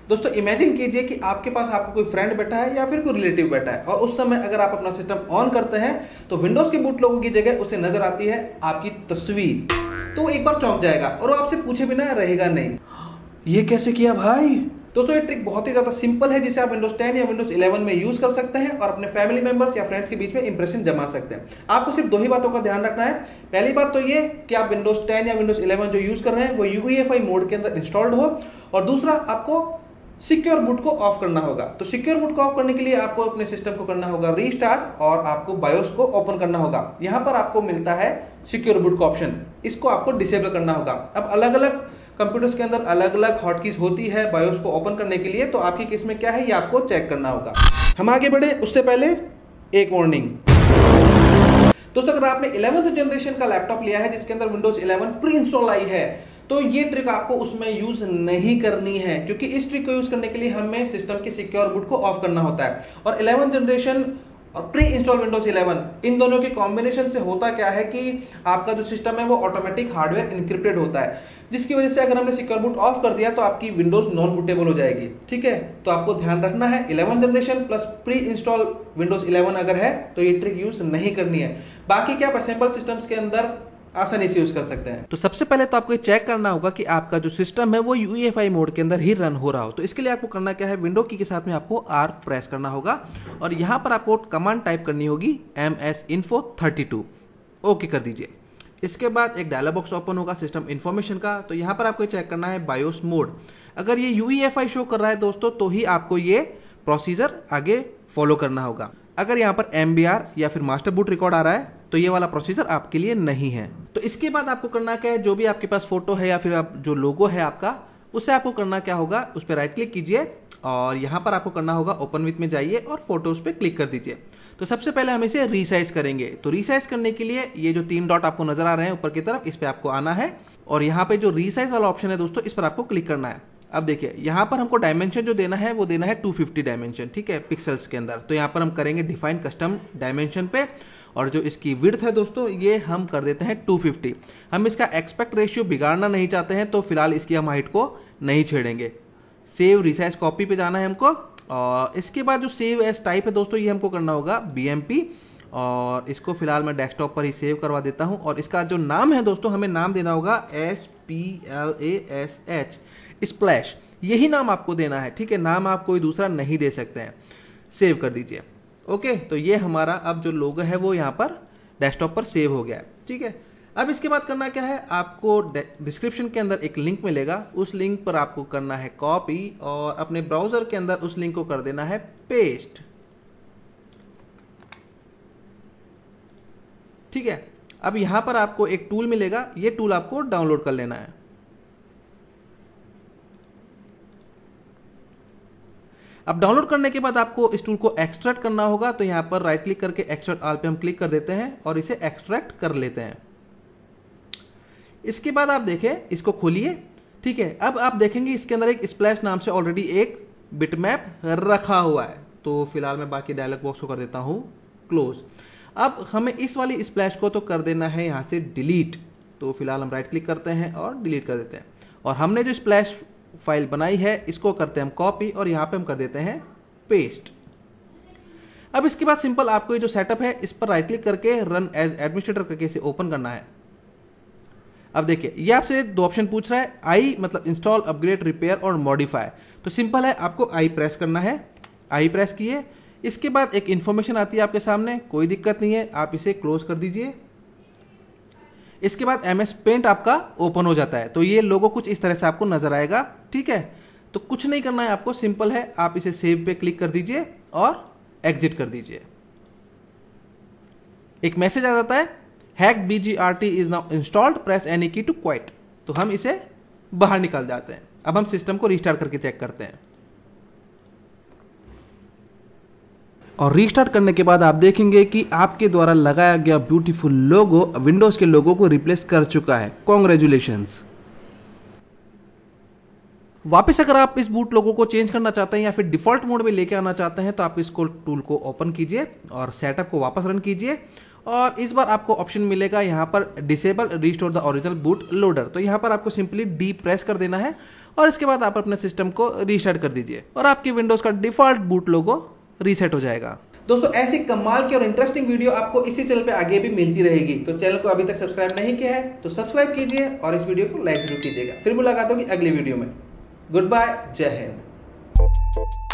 दोस्तों इमेजिन कीजिए कि आपके पास आपका कोई फ्रेंड बैठा है या फिर कोई रिलेटिव बैठा है और उस समय अगर आप अपना सिस्टम ऑन करते हैं तो विंडोज के बूट लोगों की जगह उसे नजर आती है आपकी तस्वीर। तो वो एक बार चौंक जाएगा और वो आपसे पूछे बिना रहेगा नहीं, ये कैसे किया भाई। दोस्तों ये ट्रिक बहुत ही ज्यादा सिंपल है जिसे आप विंडोज 10 या विंडोज 11 में यूज कर सकते हैं और अपने फैमिली मेंबर्स या फ्रेंड्स के बीच में इंप्रेशन जमा सकते हैं। आपको सिर्फ दो ही बातों का ध्यान रखना है। पहली बात तो ये कि आप विंडोज 10 या विंडोज 11 जो यूज कर रहे हैं वो UEFI मोड के अंदर इंस्टॉल्ड हो, और दूसरा आपको सिक्योर बूट को ऑफ करना होगा। तो सिक्योर बूट को ऑफ करने के लिए आपको अपने सिस्टम को करना होगा रीस्टार्ट और आपको बायोस को ओपन करना होगा। यहां पर आपको मिलता है सिक्योर बूट का ऑप्शन, इसको आपको डिसेबल करना होगा। अब अलग अलग कंप्यूटर्स के अंदर अलग अलग हॉटकीज होती है बायोस को ओपन करने के लिए, तो आपकी केस में क्या है ये आपको चेक करना होगा। हम आगे बढ़े उससे पहले एक वार्निंग। दोस्तों अगर आपने 11th जनरेशन का लैपटॉप लिया है जिसके अंदर विंडोज 11 प्री इंस्टॉल आई है तो ये ट्रिक आपको उसमें यूज नहीं करनी है, क्योंकि इस ट्रिक को यूज करने के लिए हमें सिस्टम की सिक्योर बूट को ऑफ करना होता है। और 11th जनरेशन और प्री इंस्टॉल विंडोज 11 इन दोनों के कॉम्बिनेशन से होता क्या है कि आपका जो सिस्टम है वो ऑटोमेटिक हार्डवेयर इनक्रिप्टेड होता है, जिसकी वजह से अगर हमने सिक्योर बूट ऑफ कर दिया तो आपकी विंडोज नॉन बूटेबल हो जाएगी। ठीक है, तो आपको ध्यान रखना है 11th generation plus pre install windows 11 अगर है तो ये ट्रिक यूज नहीं करनी है। बाकी क्या आप असेंबल सिस्टम्स के अंदर आसानी से यूज कर सकते हैं। तो सबसे पहले तो आपको चेक करना होगा कि आपका जो सिस्टम है वो UEFI मोड के अंदर ही रन हो रहा हो। तो इसके लिए आपको करना क्या है, विंडो की के साथ में आपको R प्रेस करना होगा और यहां पर आपको कमांड टाइप करनी होगी MSINFO32। ओके कर दीजिए। इसके बाद एक डायलॉग बॉक्स ओपन होगा सिस्टम इन्फॉर्मेशन का। तो यहां पर आपको चेक करना है बायोस मोड। अगर ये UEFI शो कर रहा है दोस्तों तो ही आपको ये प्रोसीजर आगे फॉलो करना होगा। अगर यहाँ पर MBR या फिर मास्टर बूट रिकॉर्ड आ रहा है तो ये वाला प्रोसीजर आपके लिए नहीं है। तो इसके बाद आपको करना क्या है, जो भी आपके पास फोटो है या फिर आप जो लोगो है आपका, उससे आपको करना क्या होगा, उस पर राइट क्लिक कीजिए और यहाँ पर आपको करना होगा ओपन विथ में जाइए और फोटोज पे क्लिक कर दीजिए। तो सबसे पहले हम इसे रीसाइज करेंगे। तो रीसाइज करने के लिए ये जो 3 डॉट आपको नजर आ रहे हैं ऊपर की तरफ, इस पे आपको आना है और यहाँ पे जो रीसाइज वाला ऑप्शन है दोस्तों इस पर आपको क्लिक करना है। अब देखिए यहाँ पर हमको डायमेंशन जो देना है वो देना है 250 डायमेंशन, ठीक है, पिक्सल्स के अंदर। तो यहाँ पर हम करेंगे डिफाइन कस्टम डायमेंशन पे और जो इसकी विड्थ है दोस्तों ये हम कर देते हैं 250। हम इसका एक्सपेक्ट रेशियो बिगाड़ना नहीं चाहते हैं तो फिलहाल इसकी हम हाइट को नहीं छेड़ेंगे। सेव रिसाइज कॉपी पे जाना है हमको और इसके बाद जो सेव एज टाइप है दोस्तों ये हमको करना होगा BMP और इसको फिलहाल मैं डेस्कटॉप पर ही सेव करवा देता हूं। और इसका जो नाम है दोस्तों हमें नाम देना होगा SPLASH स्प्लैश, यही नाम आपको देना है। ठीक है, नाम आप कोई दूसरा नहीं दे सकते हैं। सेव कर दीजिए। ओके, तो ये हमारा अब जो लोगो है वो यहाँ पर डेस्कटॉप पर सेव हो गया है। ठीक है, अब इसके बाद करना क्या है, आपको डिस्क्रिप्शन के अंदर एक लिंक मिलेगा, उस लिंक पर आपको करना है कॉपी और अपने ब्राउजर के अंदर उस लिंक को कर देना है पेस्ट। ठीक है, अब यहां पर आपको एक टूल मिलेगा, ये टूल आपको डाउनलोड कर लेना है। अब डाउनलोड करने के बाद आपको इस टूल को एक्सट्रैक्ट करना होगा। तो यहां पर राइट क्लिक करके एक्सट्रैक्ट ऑल पे हम क्लिक कर देते हैं और इसे एक्सट्रैक्ट कर लेते हैं। इसके बाद आप देखें, इसको खोलिए। ठीक है, अब आप देखेंगे इसके अंदर एक स्प्लैश नाम से ऑलरेडी एक बिटमैप रखा हुआ है। तो फिलहाल मैं बाकी डायलॉग बॉक्स को कर देता हूं क्लोज। अब हमें इस वाली स्प्लैश को तो कर देना है यहां से डिलीट। तो फिलहाल हम राइट क्लिक करते हैं और डिलीट कर देते हैं और हमने जो स्प्लैश फाइल बनाई है इसको करते हैं हम कॉपी और यहां पे हम कर देते हैं पेस्ट। अब इसके बाद सिंपल आपको ये जो सेटअप है इस पर राइट क्लिक करके रन एज एडमिनिस्ट्रेटर करके इसे ओपन करना है। अब देखिए ये आपसे 2 ऑप्शन पूछ रहा है, आई मतलब इंस्टॉल, अपग्रेड, रिपेयर और मॉडिफाई। तो सिंपल है, आपको आई प्रेस करना है। आई प्रेस किए, इसके बाद एक इंफॉर्मेशन आती है आपके सामने, कोई दिक्कत नहीं है, आप इसे क्लोज कर दीजिए। इसके बाद MS पेंट आपका ओपन हो जाता है। तो ये लोगो कुछ इस तरह से आपको नजर आएगा। ठीक है, तो कुछ नहीं करना है आपको, सिंपल है, आप इसे सेव पे क्लिक कर दीजिए और एग्जिट कर दीजिए। एक मैसेज आ जाता है, hack BGRT is now installed, press any key to quit. तो हम इसे बाहर निकाल जाते हैं। अब हम सिस्टम को रिस्टार्ट करके चेक करते हैं और रीस्टार्ट करने के बाद आप देखेंगे कि आपके द्वारा लगाया गया ब्यूटीफुल लोगो विंडोज के लोगो को रिप्लेस कर चुका है। कॉन्ग्रेचुलेशंस। वापस अगर आप इस बूट लोगो को चेंज करना चाहते हैं या फिर डिफॉल्ट मोड में लेके आना चाहते हैं तो आप इसको टूल को ओपन कीजिए और सेटअप को वापस रन कीजिए और इस बार आपको ऑप्शन मिलेगा यहाँ पर disable restore the original boot loader. तो यहाँ पर आपको सिंपली डी प्रेस कर देना है और इसके बाद आप अपने सिस्टम को रीसेट कर दीजिए और आपकी विंडोज का डिफॉल्ट बूट लोगो रीसेट हो जाएगा। दोस्तों ऐसी कमाल की और इंटरेस्टिंग वीडियो आपको इसी चैनल पे आगे भी मिलती रहेगी, तो चैनल को अभी तक सब्सक्राइब नहीं किया है तो सब्सक्राइब कीजिए और इस वीडियो को लाइक जरूर कीजिएगा। फिर मुलाकात होगी अगली वीडियो में। गुड बाय, जय हिंद।